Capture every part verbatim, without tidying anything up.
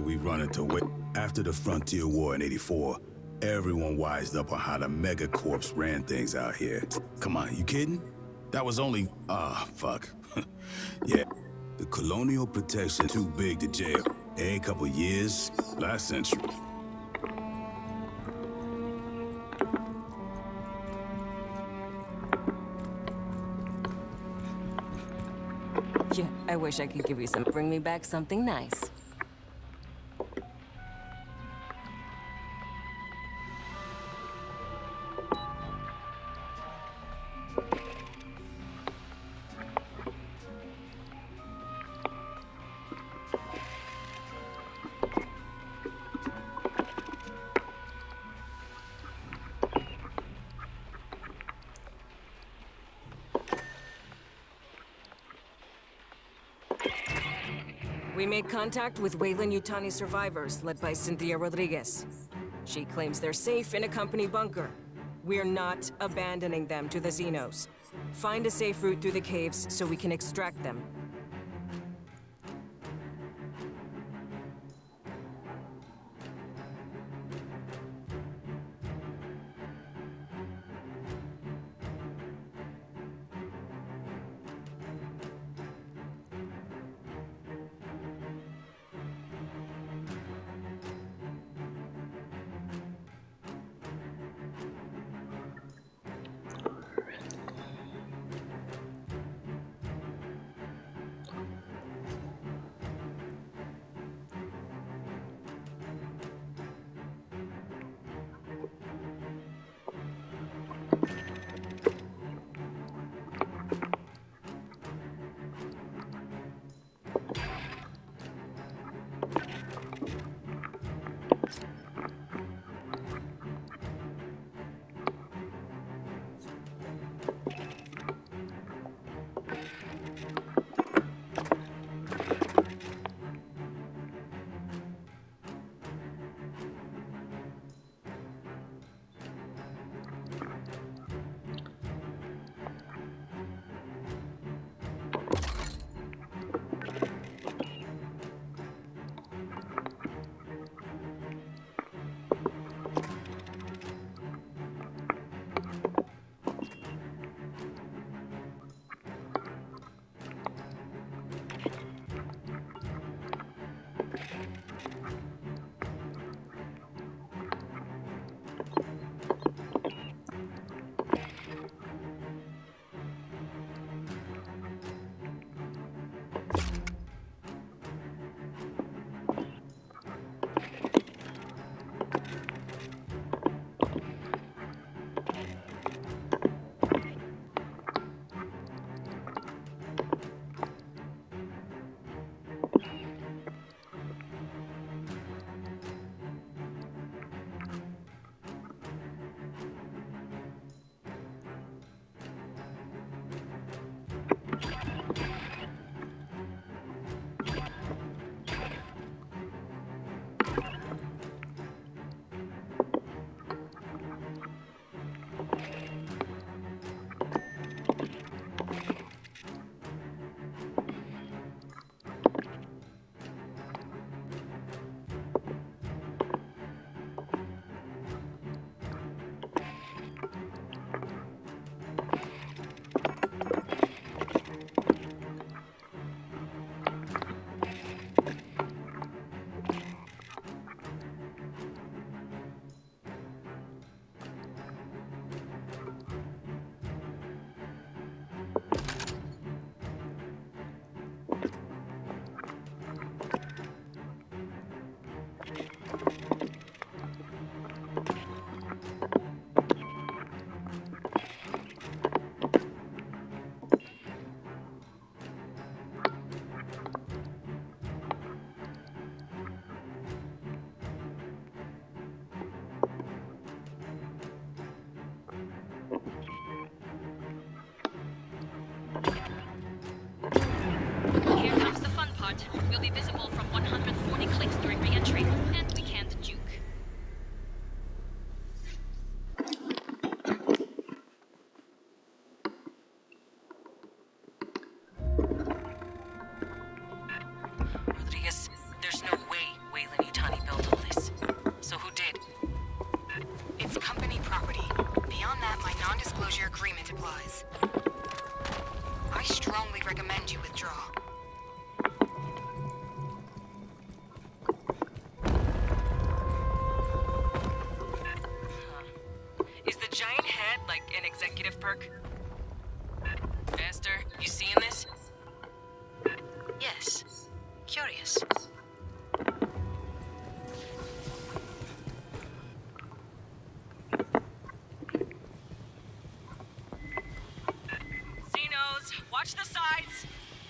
like we run into it. After the Frontier War in eighty-four, everyone wised up on how the megacorps ran things out here. Come on, you kidding? That was only... Ah, fuck. Yeah, the colonial protection too big to jail. A couple years, last century. Yeah, I wish I could give you some. Bring me back something nice. We made contact with Weyland-Yutani survivors, led by Cynthia Rodriguez. She claims they're safe in a company bunker. We're not abandoning them to the Xenos. Find a safe route through the caves so we can extract them. withdraw. Huh. Is the giant head like an executive perk? Esther, you seeing this? Yes. Curious. Xenos, watch the sides!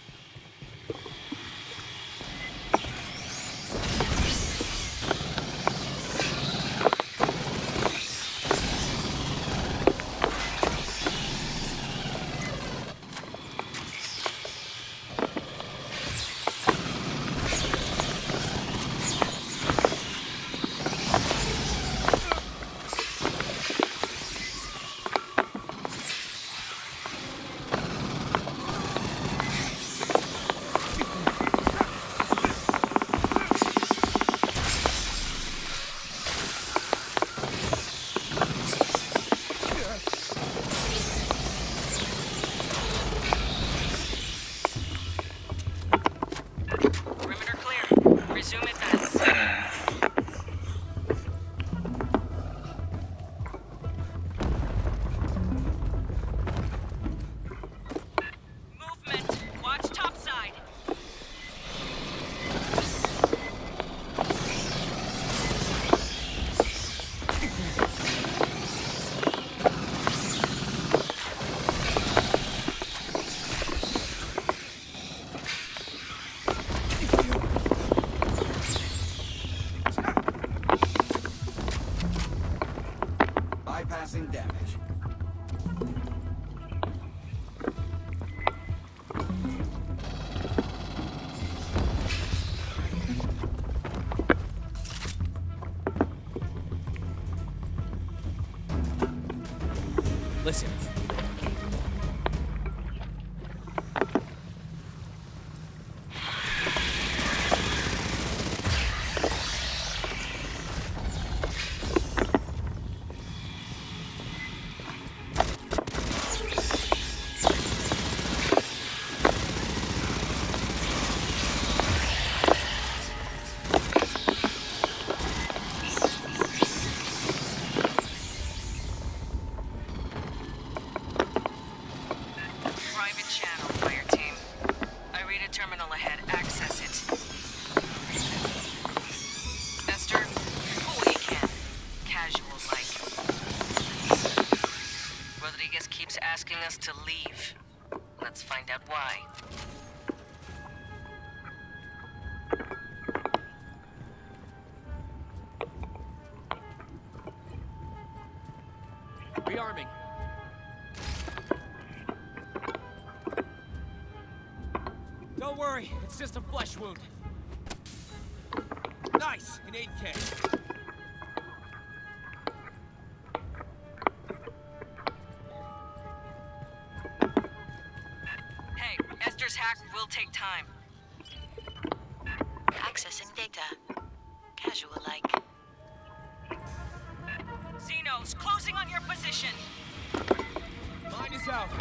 Bypassing damage. Listen. Private channel, Fireteam. I read a terminal ahead. Access it. Esther, pull what you can. Casual like. Rodriguez keeps asking us to leave. Let's find out why. Rearming. Don't worry, it's just a flesh wound. Nice, an eight K. Hey, Esther's hack will take time. Accessing data. Casual like. Xenos, closing on your position. Mine is out.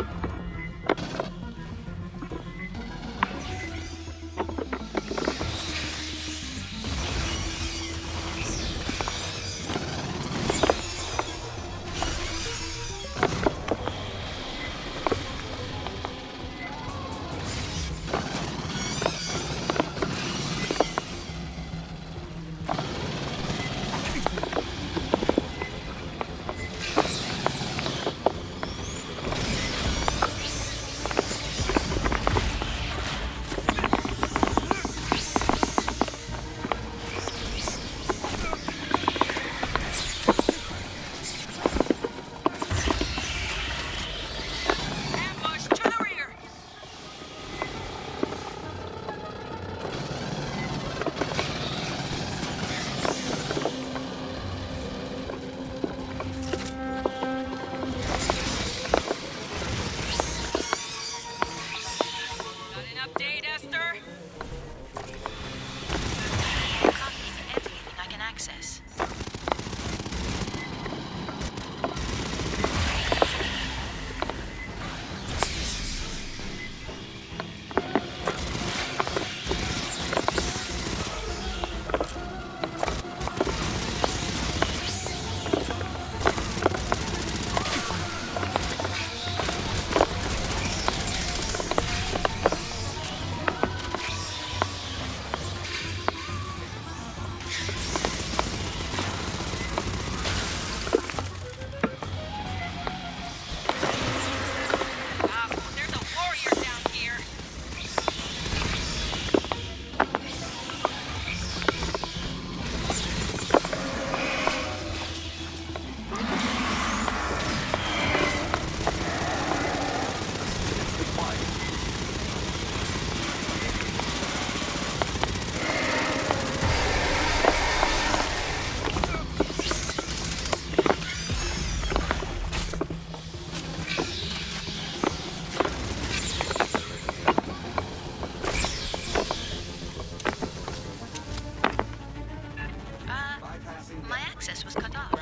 cut off.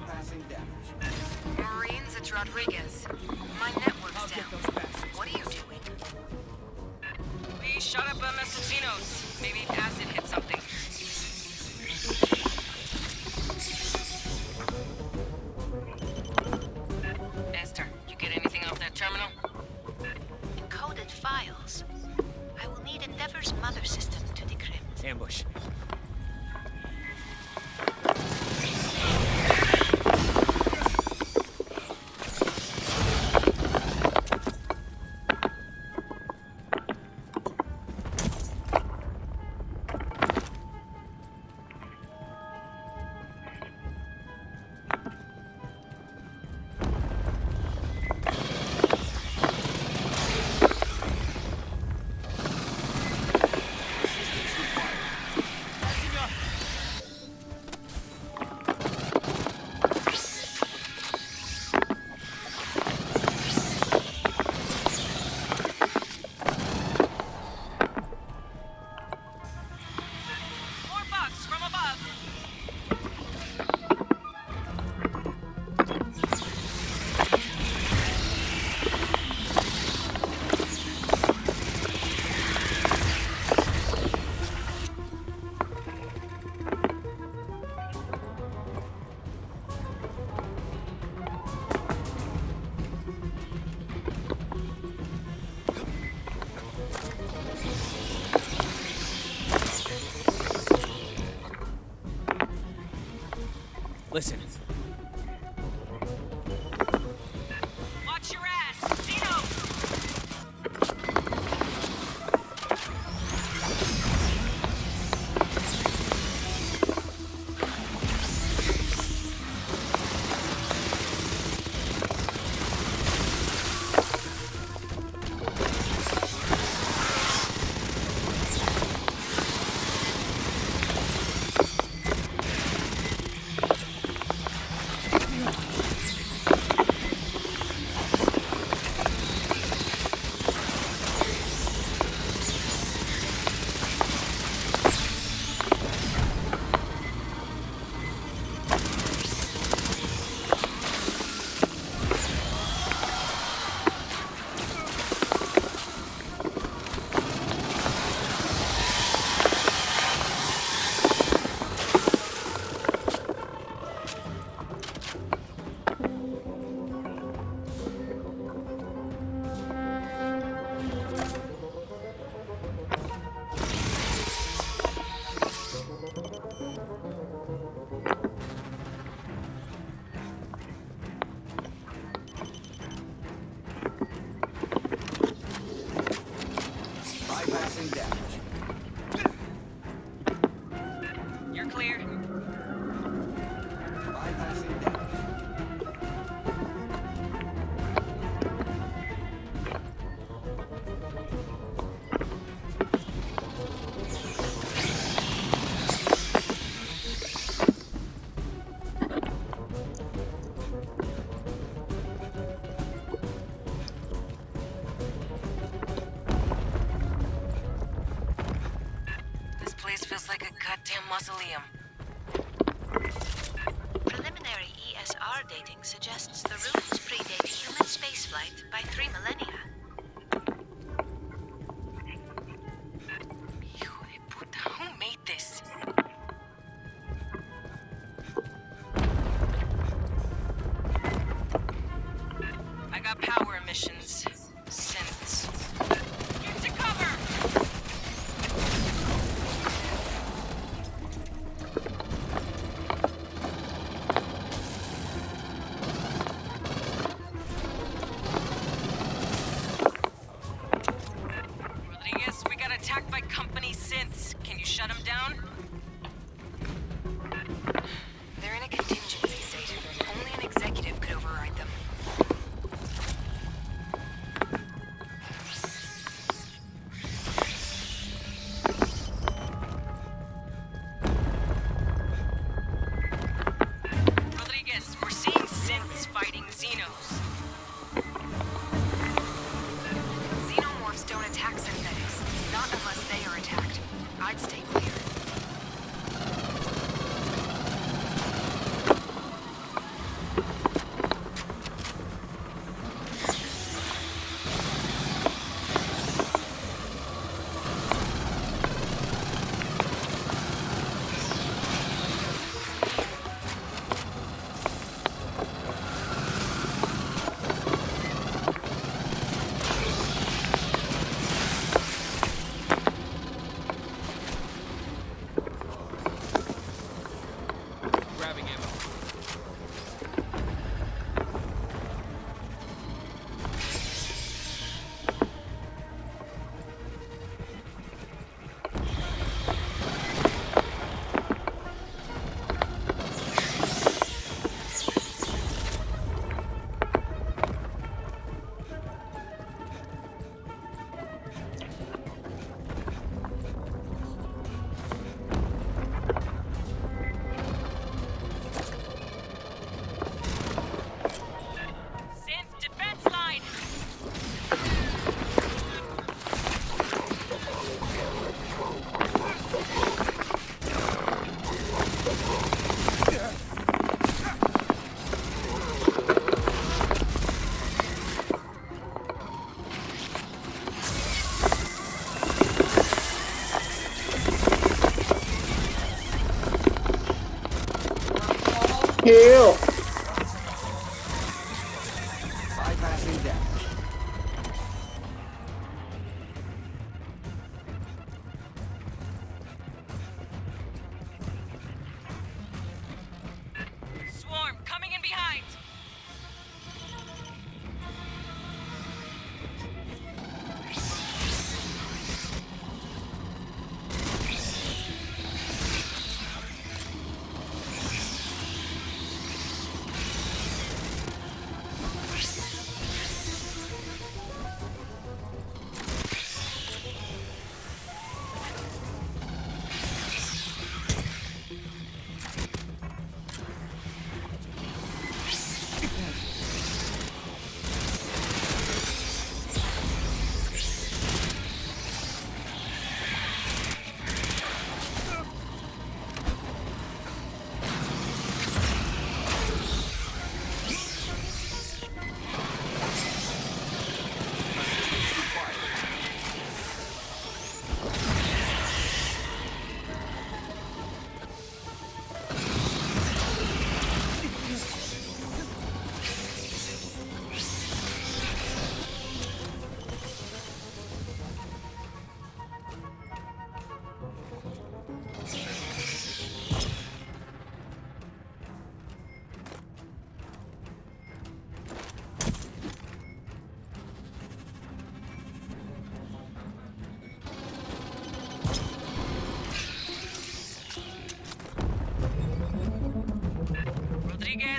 Marines, it's Rodriguez. My network's I'll down. get those bastards. What are you doing? We shot up a mess of Xenos. Maybe acid hit something. Esther, you get anything off that terminal? Encoded files. I will need Endeavor's mother system to decrypt. Ambush. Listen. Watch your ass! Xenos! You're clear. This place feels like a goddamn mausoleum. Preliminary E S R dating suggests the ruins predate human spaceflight by three millennia. Hijo de puta, who made this? I got power emissions. Synths. Get to cover! Rodriguez, we got attacked by company synths. Can you shut them down? They're in a contingency state. Only an executive could override them. Rodriguez, we're seeing synths fighting Xenos. Xenomorphs don't attack synthetics. Not unless they are attacked. I'd stay clear.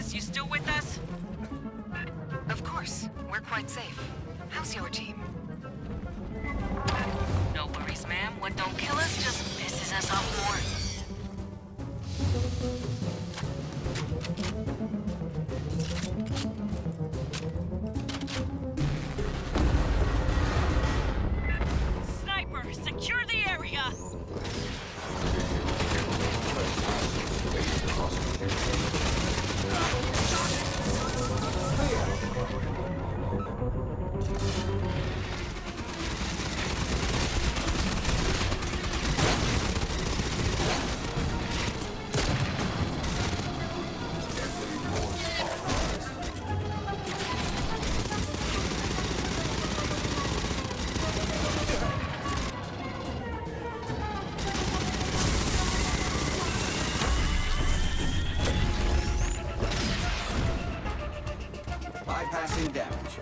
Rodriguez, you still with us? Of course. We're quite safe. How's your team? No worries, ma'am. What don't kill us just pisses us off more. Sniper, secure the area! Bypassing damage.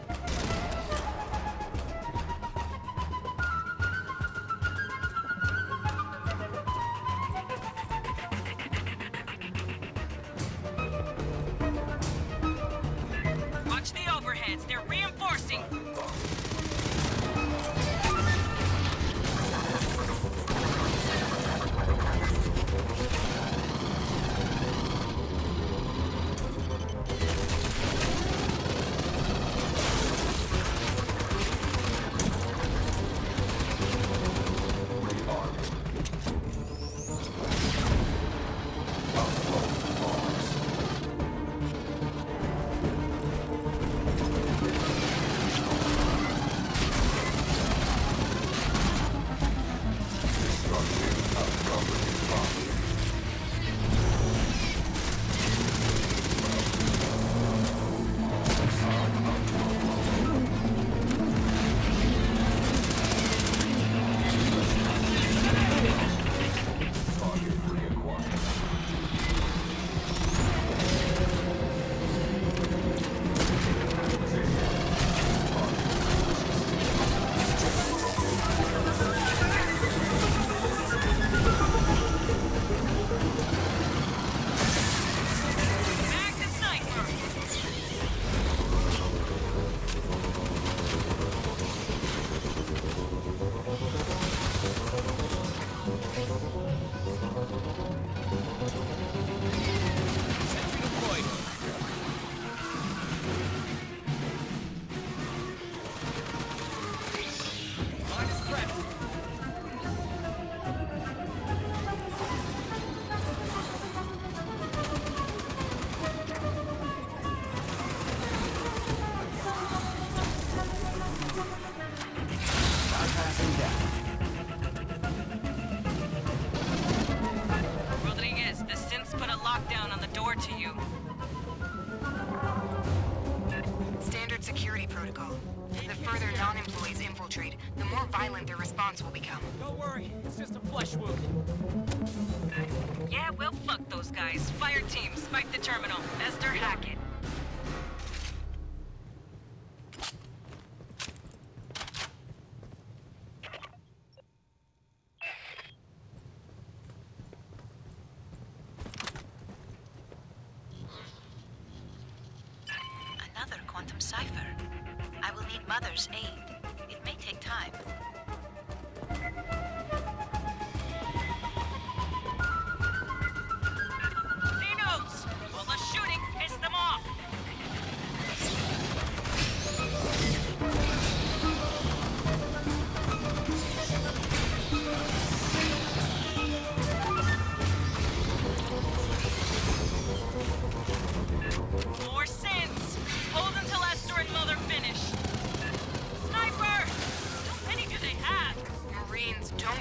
Watch the overheads, they're reinforcing! Rodriguez, the synths put a lockdown on the door to you. Standard security protocol. The further non-employees infiltrate, the more violent their response will become. Don't worry, it's just a flesh wound. Yeah, well, fuck those guys. Fireteam, spike the terminal. Esther, hack it. Another quantum cipher. I will need Mother's aid. It may take time. Xenos! All the shooting pissed them off! More synths! Hold until Esther and Mother finish. Sniper! How many do they have? Marines, don't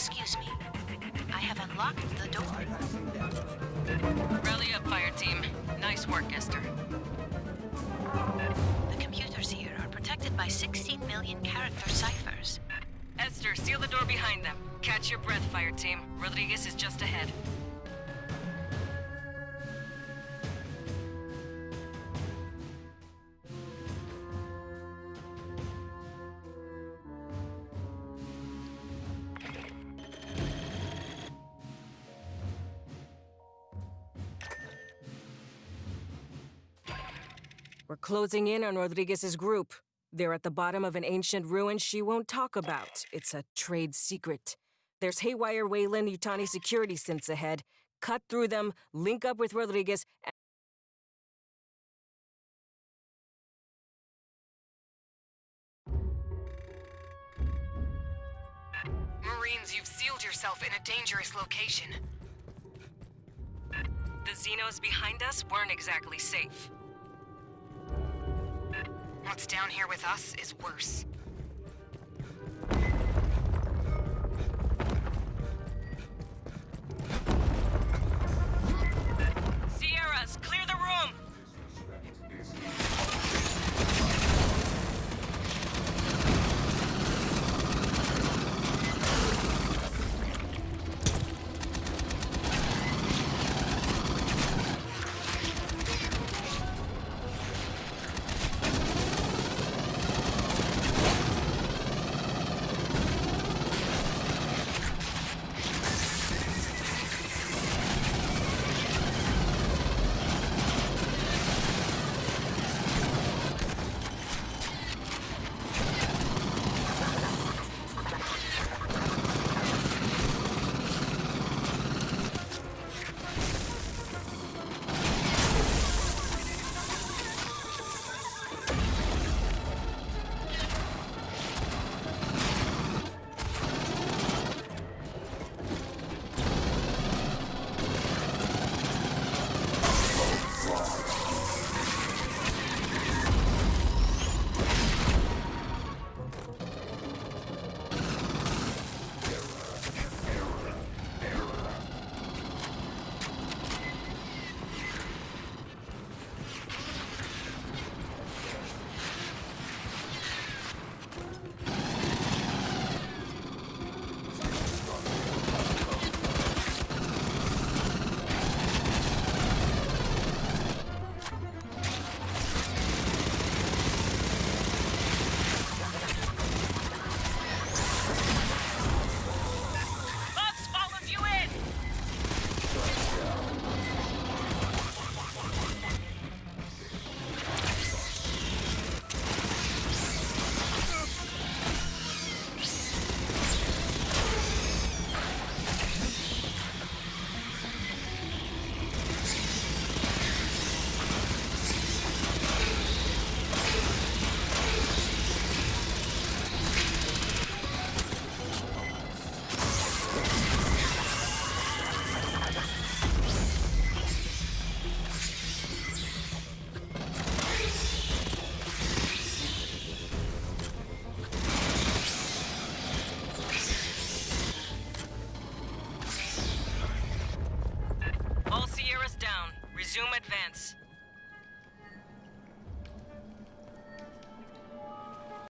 Excuse me. I have unlocked the door. Rally up, Fireteam. Nice work, Esther. The computers here are protected by sixteen million character ciphers. Esther, seal the door behind them. Catch your breath, Fireteam. Rodriguez is just ahead. We're closing in on Rodriguez's group. They're at the bottom of an ancient ruin she won't talk about. It's a trade secret. There's haywire Wayland Yutani security synths ahead. Cut through them, link up with Rodriguez, and Marines, you've sealed yourself in a dangerous location. the Xenos behind us weren't exactly safe. What's down here with us is worse. Sierras, clear the room! All Sierras down. Resume advance.